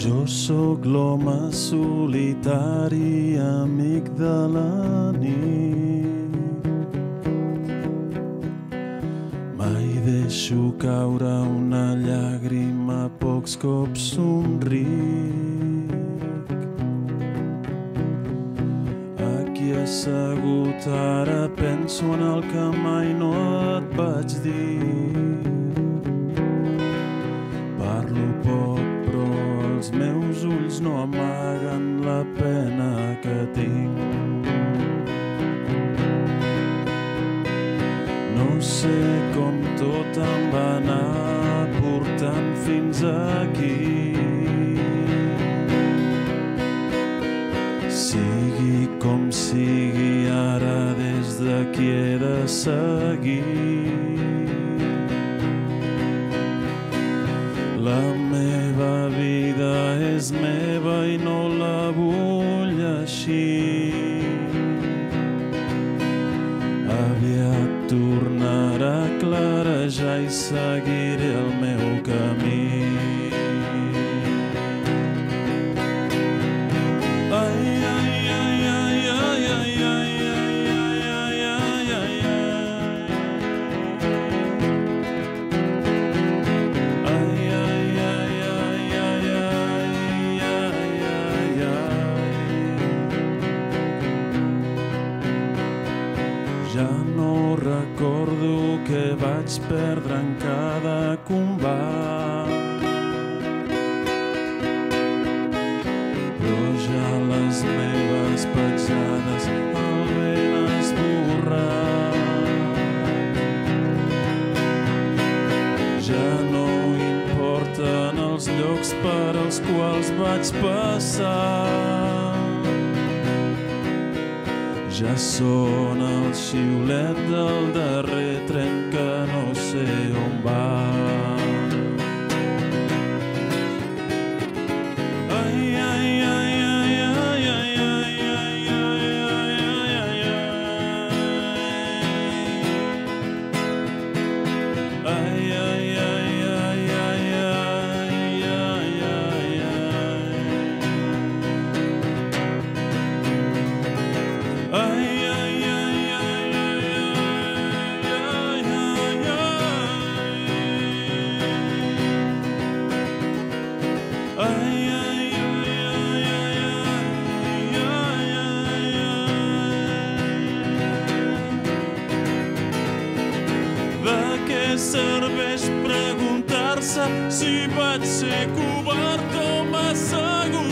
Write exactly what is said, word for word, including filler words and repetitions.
Jo sóc l'home solitari, amic de la nit. Mai deixo caure una llàgrima, pocs cops somric. Aquí assegut ara penso en el que mai no et vaig dir. Parlo poc però els meus ulls no amaguen la pena que tinc. No sé com tot em va anar portant fins aquí. Sigui com sigui, ara des d'aquí he de seguir. La meva vida és meva i no la vull així. Aviat tornarà a clarejar i seguiré el meu camí. Ai, ai, ai, ai, ai, ai, ai, ai, ai, ai, ai, ai. Ja no recordo què vaig perdre en cada combat, però ja les meves petjades el vent ha esborrat. Ja no importen els llocs per als quals vaig passar. Ja sona el xiulet del darrer tren que no sé on va. Ai, ai, ai, ai, ai, ai, ai, ai, ai, ai, ai, ai. Ai, ai, ai, ai, ai, ai, ai, ai, ai. Ai, ai, ai, ai, ai, ai, ai, ai. Ai, ai, ai, ai, ai, ai. De què serveix preguntar-se si vaig ser covard o massa